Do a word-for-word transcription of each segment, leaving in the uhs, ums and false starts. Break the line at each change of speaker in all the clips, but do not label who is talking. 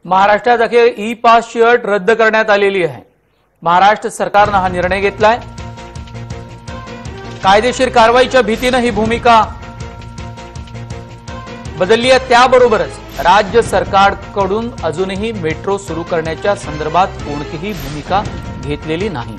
महाराष्ट्रात अखेर E pass ची अट रद्द करण्यात आलेली आहे। महाराष्ट्र सरकारने हा निर्णय घेतलाय। कायदेशीर कारवाईच्या भीतीने ही भूमिका बदलली आहे। त्याबरोबरच राज्य सरकारकडून अजूनही मेट्रो सुरू करण्याच्या संदर्भात कोणतीही भूमिका घेतलेली नाही।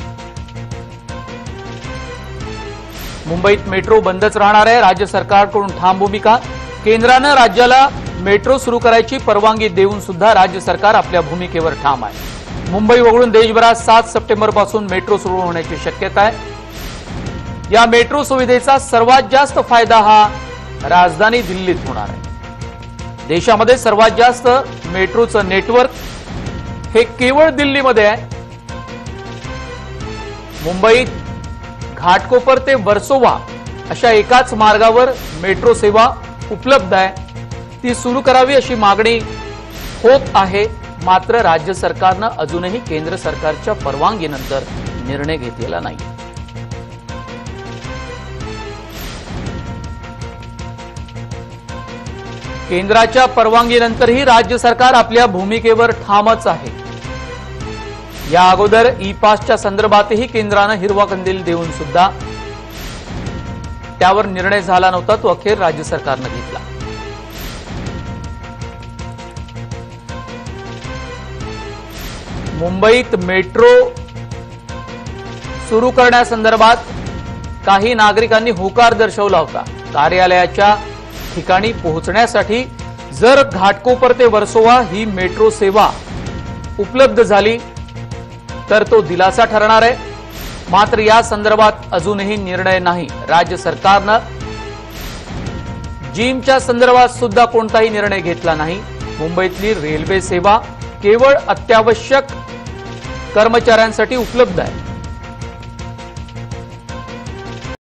मुंबईत मेट्रो बंदच राहणार आहे। राज्य सरकारकडून ठाम भूमिका। केंद्राने राज्याला मेट्रो सुरू करायची परवानगी देऊन सुद्धा राज्य सरकार आपल्या भूमिकेवर ठाम आहे। मुंबई वगळून देशभरात सात सप्टेंबर पासून मेट्रो सुरू होण्याची शक्यता आहे। या मेट्रो सुविधेचा सर्वात जास्त फायदा हा राजधानी दिल्लीत होणार आहे। देशामध्ये सर्वात जास्त मेट्रोचं नेटवर्क हे केवळ दिल्लीमध्ये आहे। मुंबईत घाटकोपर ते वर्सोवा अशा एकाच मार्गावर मेट्रो सेवा उपलब्ध आहे। ती सुरू करावी अशी मागणी होत आहे। मात्र राज्य सरकारने अजूनही केंद्र सरकारच्या परवानगीनंतर निर्णय घेतलेला नाही। केंद्राच्या परवानगीनंतरही राज्य सरकार आपल्या भूमिकेवर ठामच आहे। या अगोदर ई पासच्या संदर्भातही केंद्राने हिरवा कंदील देऊन सुद्धा त्यावर निर्णय झाला नव्हता। तो अखेर राज्य सरकारने घेतला। मुंबईत मेट्रो सुरू करण्यासंदर्भात काही नागरिकांनी होकार दर्शवला होता। कार्यालयाच्या ठिकाणी पोहोचण्यासाठी जर घाटकोपर ते वर्सोवा ही मेट्रो सेवा उपलब्ध झाली तर तो दिलासा ठरणार आहे। मात्र या संदर्भात अजूनही निर्णय नाही। राज्य सरकारने जिमच्या संदर्भात सुद्धा कोणताही निर्णय घेतला नाही। मुंबईतली रेल्वे सेवा केवळ अत्यावश्यक कर्मचाऱ्यांसाठी उपलब्ध आहे।